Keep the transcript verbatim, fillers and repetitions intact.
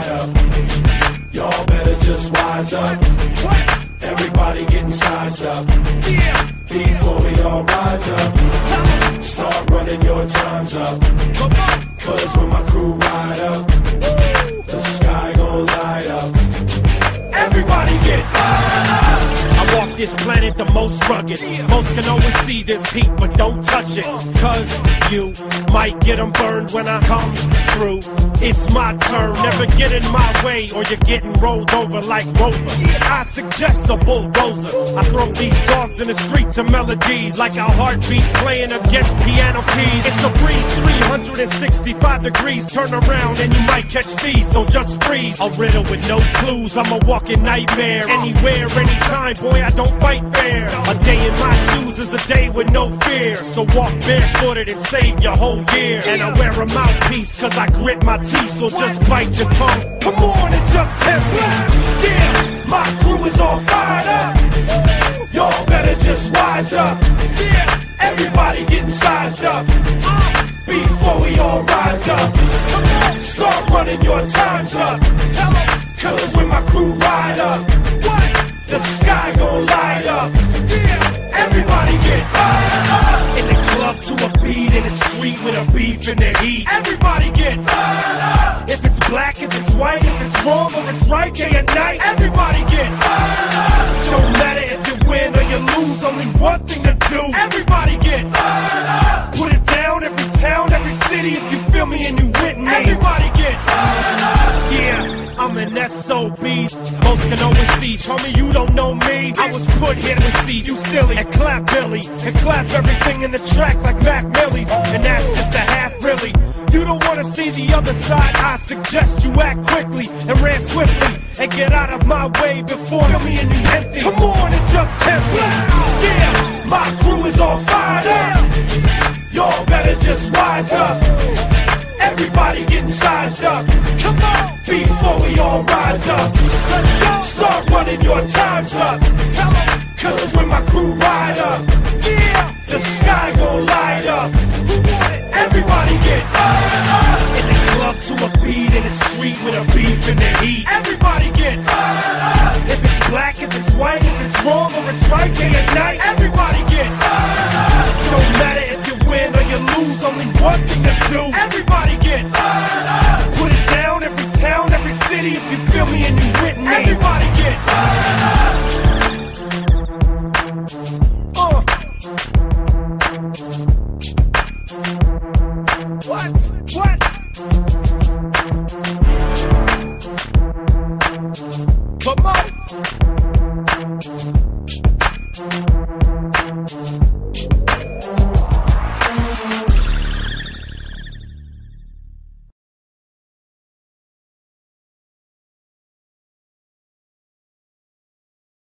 ride up. Y'all better just wise up. Everybody getting sized up. Before we all rise up, start running your times up. Cause when my crew ride up, the sky gon' light up. Everybody get high. I walk this planet the most rugged. Most can always see this heat, but don't touch it. Cause you might get them burned when I come through. It's my turn, never get in my way, or you're getting rolled over like Rover. I suggest a bulldozer. I throw these dogs in the street to melodies, like a heartbeat playing against piano keys. It's a breeze, three hundred sixty-five degrees. Turn around and you might catch these, so just freeze. A riddle with no clues, I'm a walking nightmare. Anywhere, anytime, boy, I don't fight fair. A day in my shoes is a day with no fear. So walk barefooted and save your whole year. And I wear a mouthpiece cause I grit my teeth, so just bite your tongue. Come on and just tempt me. Yeah, my crew is all fired up. Y'all better just wise up. Yeah, everybody getting sized up. Before we all rise up, start running your times up. Cause when my crew ride up, the sky gon' light up. Everybody get high. In the club to a beat, in the street with a beef in the heat. Everybody get high. If it's black, if it's white, if it's wrong or it's right, day and night. Everybody get high. Don't matter if you win or you lose, only one thing to do. Everybody get high. Put it down, every town, every city, if you feel me and you with me. Everybody get high. Yeah. I'm an S O B. Most can always see. Tell me you don't know me. I was put here to see you silly and clap Billy and clap everything in the track like Mac Millie's. And that's just a half really. You don't wanna see the other side. I suggest you act quickly and ran swiftly and get out of my way before me and you empty. Come on and just tempt me. Yeah, my crew is all fired up. Y'all better just wise up. Everybody getting sized up. Come on. Before we all rise up, start running your times up. Cause when my crew ride up, the sky gon' light up. Everybody get high. In the club to a beat, in the street with a beef in the heat. Everybody get high. If it's black, if it's white, if it's wrong or it's right, day and night. Everybody get high. Don't matter if you win or you lose, only one thing to do. Everybody get high. Put it down, every town, every city, if you feel me and you with me. Everybody get high. Uh. What? What? Come on.